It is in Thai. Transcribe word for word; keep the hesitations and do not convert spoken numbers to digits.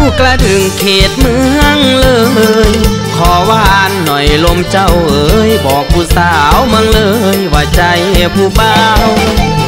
กระดึงเขตเมืองเลยขอวานหน่อยลมเจ้าเอ๋ยบอกผู้สาวเมืองเลยว่าใจผู้เบา